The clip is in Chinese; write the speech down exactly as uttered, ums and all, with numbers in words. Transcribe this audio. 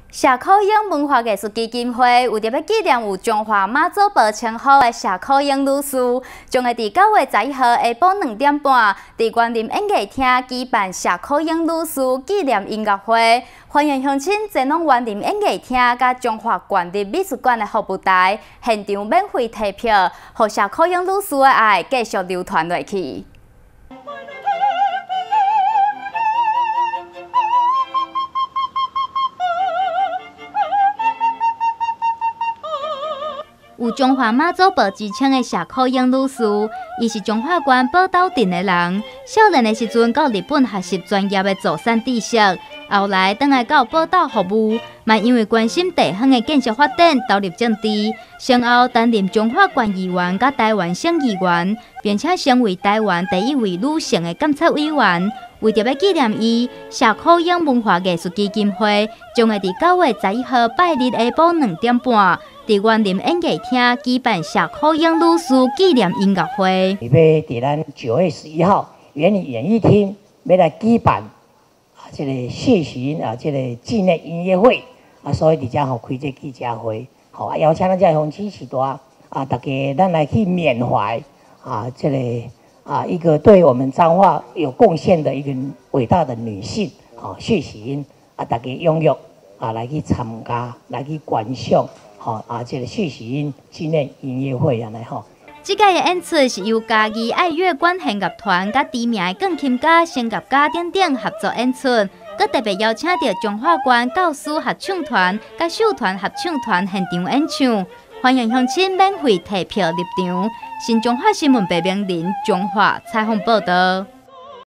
社科影文化艺术基金会为着要纪念有中华妈祖婆称号的社科影女士，将会伫九月十一号下晡两点半，伫园林演艺厅举办社科影女士纪念音乐会。欢迎乡亲前往园林演艺厅甲中华园林美术馆的服务台，现场免费提票，互社科影女士的爱继续流传落去。 有中华妈祖婆之称的社科影女士，伊是中华县宝斗镇的人。少年的时阵到日本学习专业的造山知识，后来倒来到宝斗服务，嘛因为关心地方的建设发展，投入政治。先后担任中华县议员、甲台湾省议员，并且成为台湾第一位女性的监察委员。为着要纪念伊，社科影文化艺术基金会将会伫九月十一号拜日下晡两点半。 伫园林演艺厅举办社科影女士纪念音乐会。 要伫咱九月十一号园林演艺厅要来举办啊，这个谢巡啊，这个纪念音乐会啊，所以伫遮吼开这记者会，好啊，邀请咱遮乡亲时代啊，大家咱来去缅怀啊，这个啊一个对我们彰化有贡献的一个伟大的女性啊，谢巡啊，大家踊跃啊来去参加，来去观赏。 好啊，这个谢巡纪念音乐会安尼吼。 这届的演出是由嘉义爱乐管弦乐团、甲知名的钢琴家、声乐家等等合作演出，佮特别邀请到中华县教师合唱团、甲秀团合唱团现场演唱，欢迎乡亲免费提票入场。新中华新闻白名林中华采访报道。